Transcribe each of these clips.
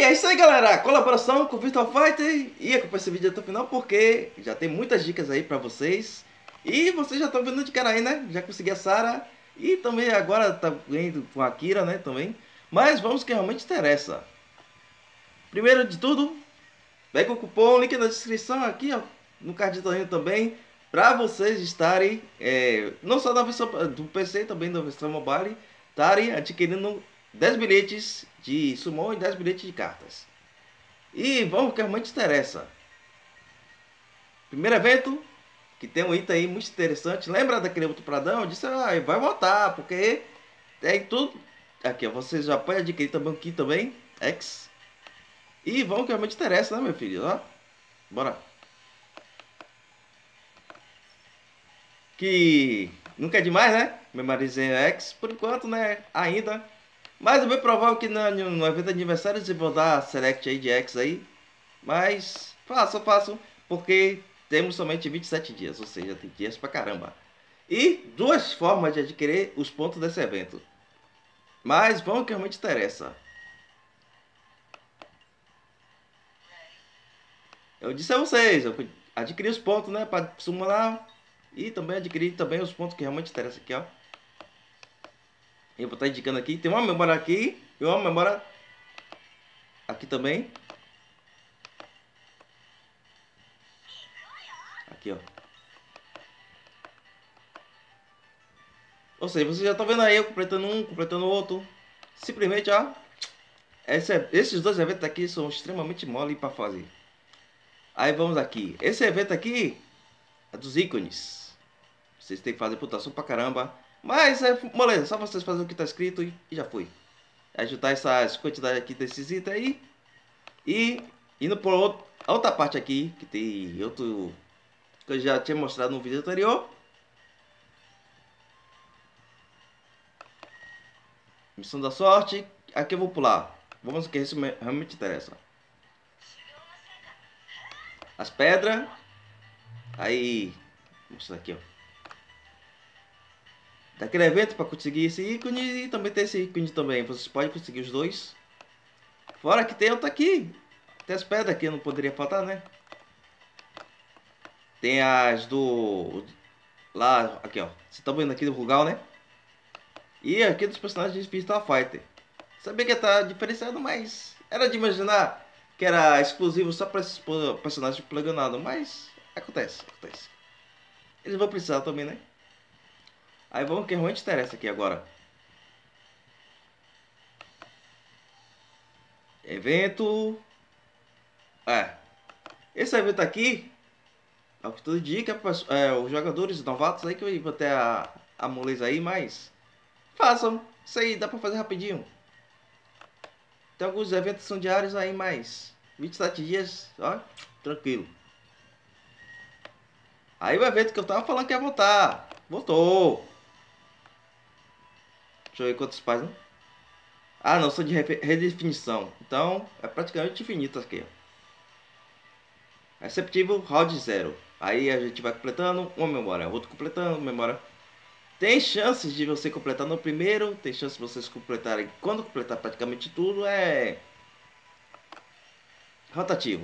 é isso aí, galera. Colaboração com o Virtual Fighter. E acompanha esse vídeo até o final porque já tem muitas dicas aí pra vocês. E vocês já estão vendo de cara aí, né? Já consegui a Sarah. E também agora tá indo com a Akira, né? Também. Mas vamos que realmente interessa. Primeiro de tudo, pega o cupom, link na descrição aqui, ó. No cardzinho também. Pra vocês estarem, não só na versão do PC, também na versão mobile, estarem adquirindo 10 bilhetes de Summon e 10 bilhetes de cartas. E vamos que realmente interessa. Primeiro evento, que tem um item aí muito interessante. Lembra daquele outro Pradão? Eu disse, vai voltar, porque tem tudo. Aqui, ó, você já pode adquirir também aqui também, X. E vamos que realmente interessa, né, meu filho? Ó, bora. Que nunca é demais, né? Memorizei X, por enquanto, né? Ainda. Mas é bem provável que no evento de aniversário eles vão dar select aí de X aí. Mas faço, porque temos somente 27 dias, ou seja, tem dias pra caramba. E duas formas de adquirir os pontos desse evento. Mas vamos que realmente interessa. Eu disse a vocês, eu adquiri os pontos, né, para summonar. E também adquiri também os pontos que realmente interessam aqui, ó. Eu vou estar indicando aqui, tem uma memória aqui e uma memória aqui também. Aqui, ó. Ou seja, você já tá vendo aí eu completando um, completando o outro. Simplesmente, ó. Esses dois eventos aqui são extremamente mole para fazer. Aí vamos aqui. Esse evento aqui é dos ícones. Vocês têm que fazer pontuação pra caramba. Mas é moleza, só vocês fazerem o que tá escrito e já foi. Ajudar essas quantidades aqui desses itens aí. E indo por outra parte aqui, que tem outro que eu já tinha mostrado no vídeo anterior. Missão da sorte. Aqui eu vou pular. Vamos que isso realmente interessa. As pedras. Aí. Vou mostrar aqui, ó. Daquele evento para conseguir esse ícone e também tem esse ícone também. Vocês podem conseguir os dois. Fora que tem outro aqui. Tem as pedras aqui, não poderia faltar, né? Tem as do... Lá, aqui, ó. Vocês estão vendo aqui do Rugal, né? E aqui dos personagens de Virtua Fighter. Sabia que tá diferenciado, mas era de imaginar que era exclusivo só para esses personagens plugonados. Mas acontece. Eles vão precisar também, né? Aí vamos que realmente interessa aqui agora. Evento. Esse evento aqui, ao que tudo indica, os jogadores novatos aí que vão ter a moleza aí, mas façam. Isso aí dá pra fazer rapidinho. Tem alguns eventos que são diários aí, mas 27 dias, ó, tranquilo. Aí o evento que eu tava falando que ia voltar. Voltou. Deixa eu ver quantos pais, né? Ah, não, são de redefinição. Então, é praticamente infinito aqui, ó. Receptivo, round 0. Aí a gente vai completando uma memória, outro completando memória. Tem chances de você completar no primeiro, tem chances de vocês completarem quando completar praticamente tudo, é rotativo.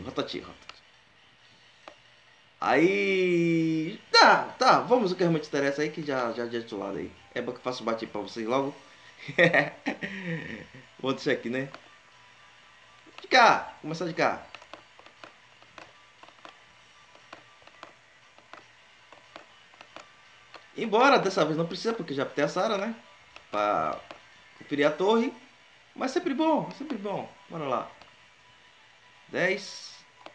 Aí, tá, vamos o que realmente interessa aí, que já de lado aí. É bom que eu faço bate pra vocês logo. Vou deixar aqui, né? De cá, começar de cá. Embora dessa vez não precisa, porque já tem a Sarah, né? Pra conferir a torre. Mas sempre bom, sempre bom. Bora lá. 10.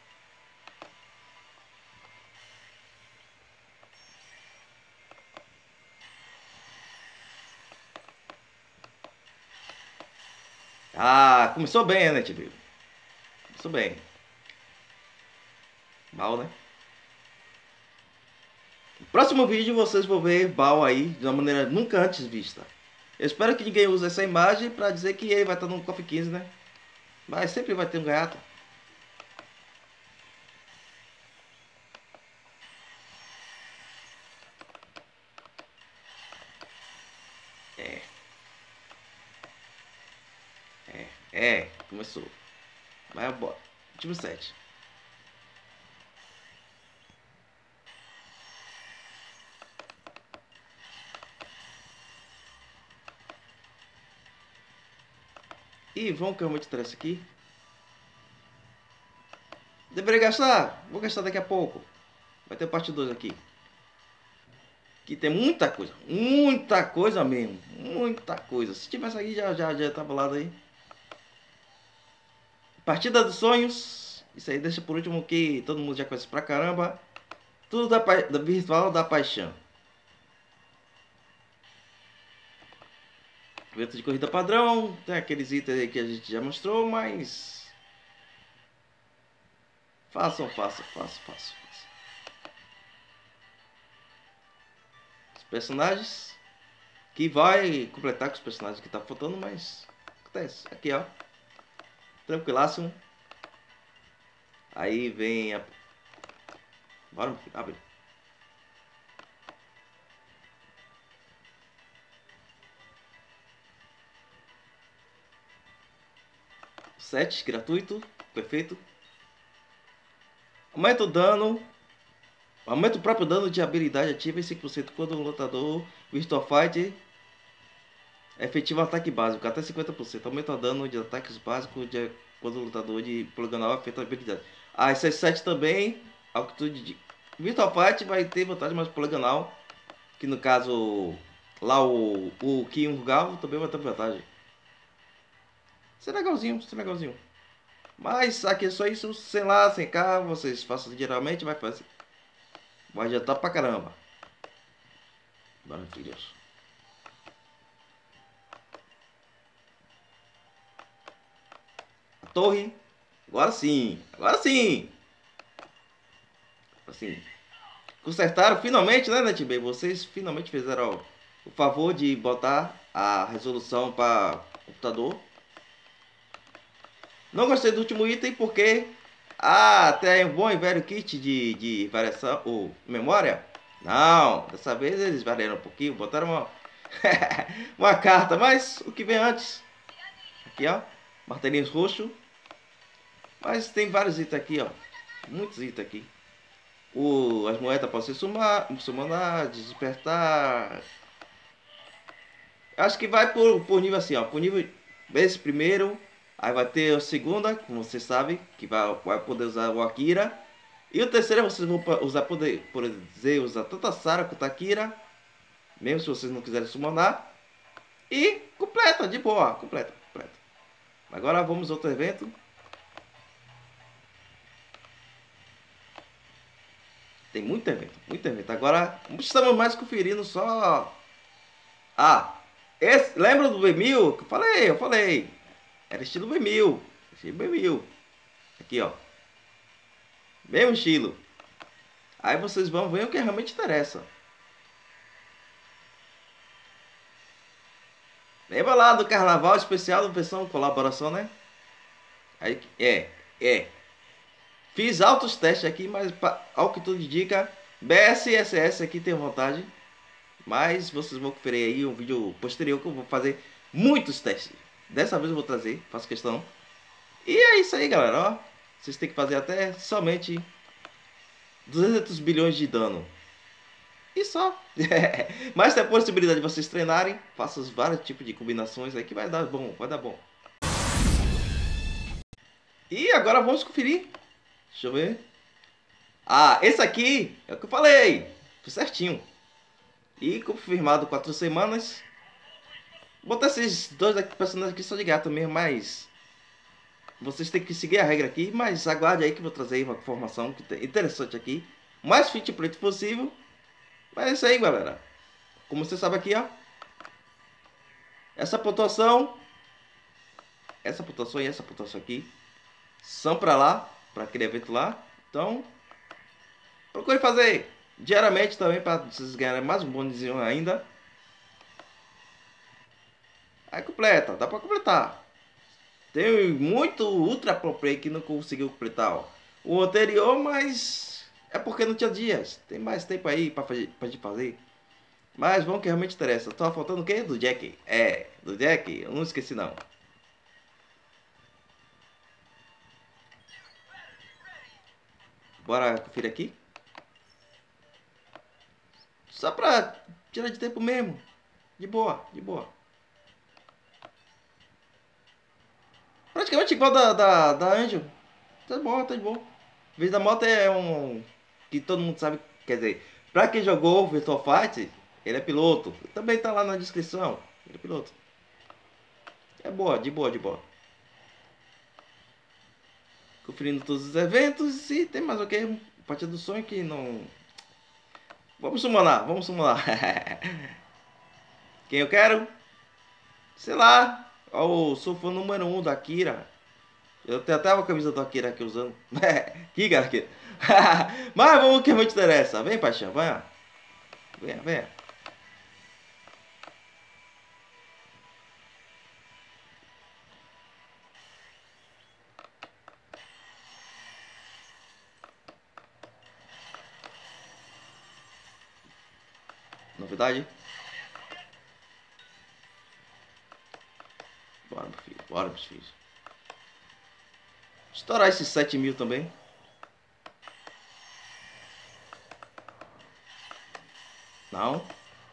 Ah, começou bem, né, Tibio? Começou bem. Mal, né? No próximo vídeo vocês vão ver Bal aí de uma maneira nunca antes vista. Eu espero que ninguém use essa imagem pra dizer que ele vai estar no KOF 15, né? Mas sempre vai ter um gato. É, começou. Mas bora. Último set. E vamos que realmente interessa aqui. Deveria gastar? Vou gastar daqui a pouco. Vai ter parte 2 aqui. Que tem muita coisa mesmo. Muita coisa. Se tivesse aqui já tava lá aí. Partida dos sonhos. Isso aí deixa por último que todo mundo já conhece pra caramba. Tudo da virtual da paixão. Evento de corrida padrão. Tem aqueles itens aí que a gente já mostrou, mas... Façam. Os personagens. Que vai completar com os personagens que tá faltando, mas... Acontece. Aqui, ó. Tranquilássimo. Aí vem a... Bora, abre. Set gratuito. Perfeito. Aumenta o dano. Aumenta o próprio dano de habilidade ativa em 5% quando o lutador Virtual Fighter efetiva ataque básico, até 50%. Aumenta o dano de ataques básicos quando o lutador de poligonal afeta a habilidade. Ah, esse 7 também, altitude de Virtual Fight vai ter vantagem mais poligonal, que no caso lá o Kim Rugal também vai ter vantagem. Isso é legalzinho. Mas aqui é só isso, sem lá, sem cá, vocês façam geralmente, vai fazer. Vai adiantar pra caramba. Bora, filhos. A torre. Agora sim. Assim. Consertaram finalmente, né, NetBay? Vocês finalmente fizeram o favor de botar a resolução para computador. Não gostei do último item porque até um bom e velho kit de variação ou memória. Não, dessa vez eles variaram um pouquinho, botaram uma carta, mas o que vem antes? Aqui, ó, martelinhos roxo. Mas tem vários itens aqui, ó, muitos itens aqui. As moedas podem ser summonar, despertar. Acho que vai por nível assim, ó, por nível esse primeiro. Aí vai ter a segunda, como você sabe, que vai poder usar o Akira. E o terceiro vocês vão poder usar tanto a Sarah quanto a Akira. Mesmo se vocês não quiserem summonar. E completa, de boa, completa. Agora vamos a outro evento. Tem muito evento. Agora estamos mais conferindo só... Ah, lembra do V1000 que eu falei. Era estilo B1000. Aqui, ó. Mesmo estilo. Aí vocês vão ver o que realmente interessa. Lembra lá do carnaval especial do versão colaboração, né? Aí, Fiz altos testes aqui, mas ao que tudo indica, BSSS aqui tem vantagem. Mas vocês vão conferir aí um vídeo posterior que eu vou fazer muitos testes. Dessa vez eu vou trazer, faço questão. E é isso aí, galera, ó. Vocês têm que fazer até somente 200 bilhões de dano. E só. Mas tem a possibilidade de vocês treinarem. Façam vários tipos de combinações aí que vai dar bom, E agora vamos conferir. Deixa eu ver. Ah, esse aqui é o que eu falei. Foi certinho. E confirmado 4 semanas. Vou botar esses dois personagens aqui só de gato mesmo, mas... Vocês têm que seguir a regra aqui, mas aguarde aí que eu vou trazer uma informação interessante aqui. O mais fit preto possível. Mas é isso aí, galera. Como você sabe aqui, ó. Essa pontuação e essa pontuação aqui são pra lá, pra aquele evento lá. Então, procure fazer diariamente também para vocês ganharem mais um bônusinho ainda. Aí completa, dá pra completar. Tem muito Ultra Pro Play que não conseguiu completar, ó. O anterior, mas é porque não tinha dias. Tem mais tempo aí pra gente fazer. Mas vamos que realmente interessa. Tá faltando o quê? Do Jack. Do Jack. Eu não esqueci não. Bora conferir aqui. Só pra tirar de tempo mesmo. De boa, de boa. Praticamente igual da Angel. Tá bom, tá de boa. O vídeo da moto é um... que todo mundo sabe. Quer dizer, pra quem jogou Virtua Fighter, ele é piloto. Também tá lá na descrição. Ele é piloto. É boa, de boa, de boa. Conferindo todos os eventos. E tem mais o que? Partida do sonho que não... Vamos summonar, vamos summonar. Quem eu quero? Sei lá. Eu sou fã número 1 da Akira. Eu tenho até a camisa do Akira aqui usando. Que cara aqui. Mas vamos que muito interessa. Vem, paixão, vai. Venha, venha. Novidade? Bora, meu filho. Bora, meus filhos. Estourar esses 7.000 também. Não.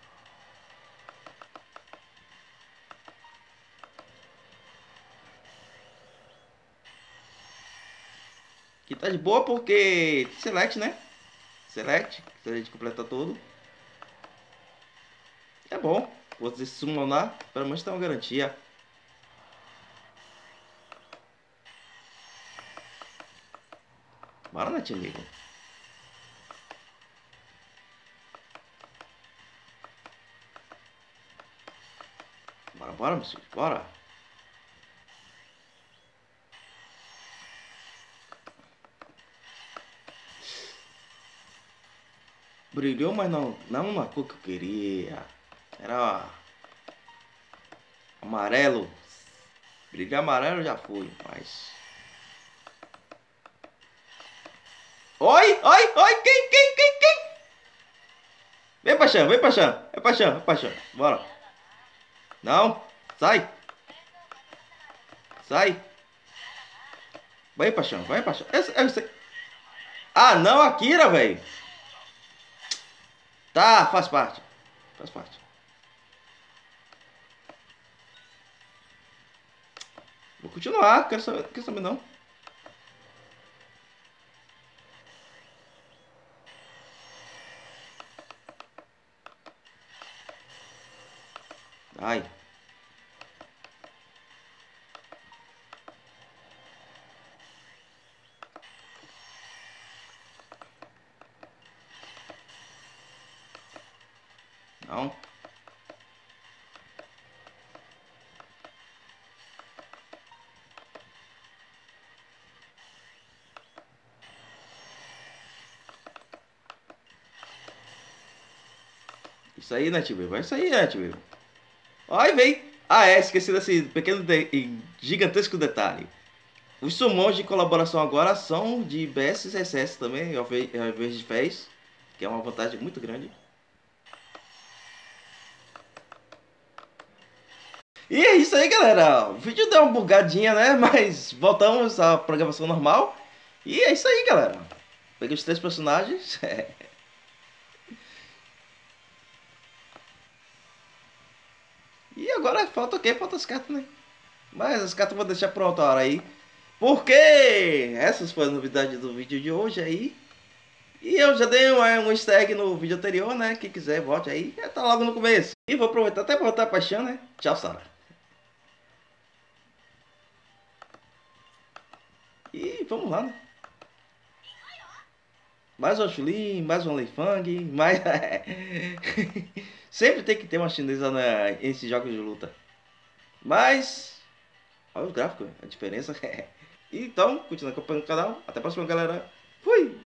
Que tá de boa porque... Select, né? Select. Se a gente completa tudo. É bom. Você summonar. Pelo menos tem uma garantia. Bora, né, amigo? Bora, bora, meus filhos. Bora. Brilhou, mas não na cor que eu queria. Era amarelo. Brilhar amarelo já foi, mas... Oi, oi, oi, quem? Vem, paixão, vem, paixão. É paixão, é paixão. Bora. Não, sai. Sai. Vai, paixão, vai, paixão. Eu sei. Ah, não, Akira, velho. Tá, faz parte. Faz parte. Vou continuar, quero saber não. Ai. Não. Isso aí, né, tio? Vai sair, né, tio? Aí vem. Ah, é, esqueci desse pequeno e gigantesco detalhe. Os summons de colaboração agora são de BSSS também, ao invés de FES, que é uma vantagem muito grande. E é isso aí, galera. O vídeo deu uma bugadinha, né? Mas voltamos à programação normal. E é isso aí, galera. Peguei os 3 personagens. E agora falta o quê? Falta as cartas, né? Mas as cartas eu vou deixar pra outra hora aí. Porque essas foram as novidades do vídeo de hoje aí. E eu já dei um easter egg no vídeo anterior, né? Quem quiser, volte aí. Tá logo no começo. E vou aproveitar até pra botar a paixão, né? Tchau, Sara. E vamos lá, né? Mais um Chulin, mais um Leifang, mais... Sempre tem que ter uma chinesa nesses jogos de luta. Mas... Olha os gráficos, a diferença. Então, continue acompanhando o canal. Até a próxima, galera. Fui!